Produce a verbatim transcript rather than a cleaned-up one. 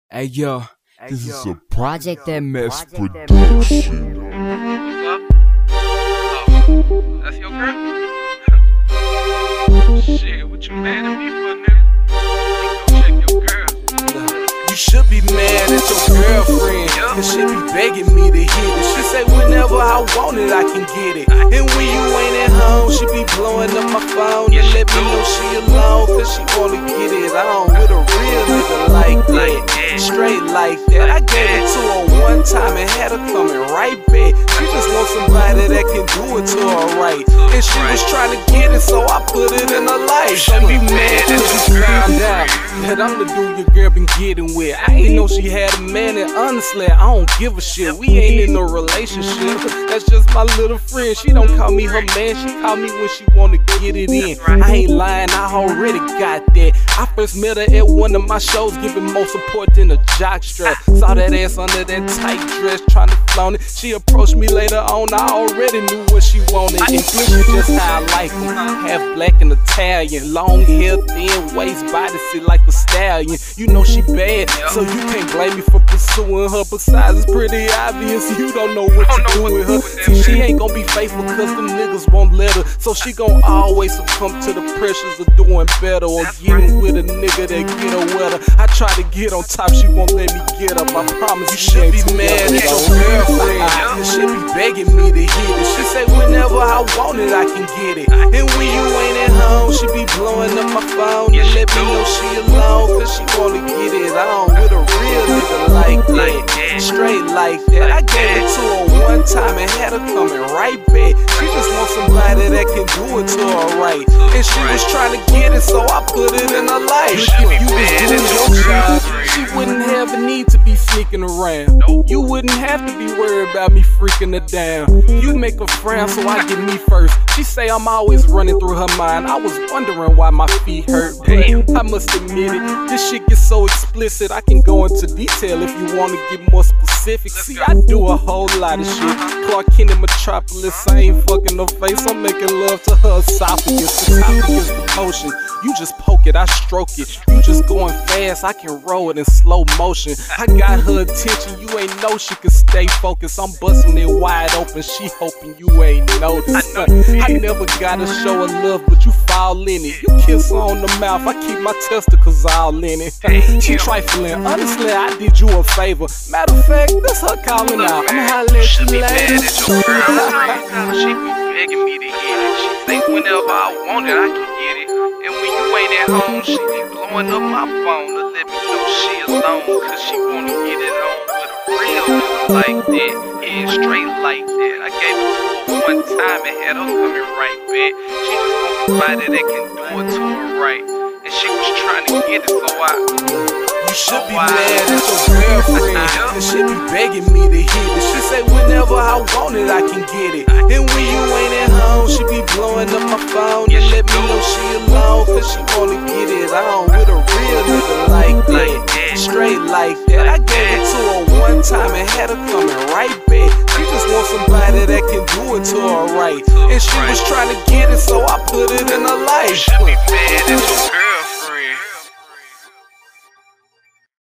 Hey yo, this is a Project M S production. What's up? Oh, that's your girl? Shit, what you mad at me for, nigga? Go check your girl. You should be mad at your girlfriend, cause she be begging me to hit it. She say whenever I want it, I can get it. And when you ain't at home, she be blowing up my phone and let me know she alone, cause she wanna get it on with a real nigga like that. Straight like that. I gave it to her one time and had her coming right back. She just wants somebody that can do it to her right. And she was trying to get it, so I put it in her life. Don't be mad cause you found out that I'm the dude your girl been getting with. I ain't know she had a man, and honestly, I don't give a shit. We ain't in no relationship. That's just my little friend. She don't call me her man, she call me when she wanna get it in. I ain't lying, I already got that. I first met her at one of my shows, giving more support than a jock strap. Saw that ass under that tight dress, trying to flaunt it. She approached me later on, I already knew what she wanted. And she just how I like them. Half black and Italian, long hair, thin waist, body sit like a stallion. You know she bad, so you can't blame me for pursuing her. Besides, it's pretty obvious you don't know what you do with her. See, she ain't gonna be faithful cause them niggas won't let her. So she gon' always succumb to the pressures of doing better or getting with a nigga that get her wetter. I try to get on top, she won't let me get up. I promise you should be mad at your girlfriend. She be begging me to hit it. She say whenever I want it, I can get it. And when you ain't at home, she be blowing up my phone and let me know she alone, cause she wanna get it on with a real nigga like that. Straight like that. I gave it to her one time and had her coming right back. She just wants somebody that can do it to her right. And she was trying to get it, so I put it in her life. If you was doing your job, she wouldn't have a need to be sneaking around. You wouldn't have to be worried about me freaking her down. You make her frown, so I get me first. She say I'm always running through her mind. I was wondering why my feet hurt, but I must admit it, this shit gets so explicit. I can go into detail if you want to get more specific. See, I do a whole lot of shit. Clark Kent in Metropolis, I ain't fucking no face. I'm making love to her esophagus. Esophagus the potion. You just poke it, I stroke it. You just going fast, I can roll it in slow motion. I got her attention, you ain't know she could stay focused. I'm busting it wide open, she hoping you ain't noticed. Uh, I never gotta show her love, but you fall in it. You kiss her on the mouth, I keep my testicles all in it. She trifling, honestly, I did you a favor. Matter of fact, that's her calling out. I'ma holler at you later. She be begging me to hit it. She think whenever I want it, I can get it. And when you ain't at home, she be blowing up my phone to let me know she alone, cause she wanna get it on with a real nigga like that. Yeah, straight like that. I gave it to her one time and had her coming right back. She just wants somebody that can do it to her right. And she was trying to get it, so I... You should be mad at your girlfriend, cause she be begging me to hit it. She say whenever I want it, I can get it. And when you ain't at home, she be blowing up my phone and let me know she alone, cause she wanna get it on with a real nigga like that. Straight like that. I gave it to her one time and had her coming right back. She just wants somebody that can do it to her right. And she was trying to get it, so I put it in her life. You should be mad at your girl.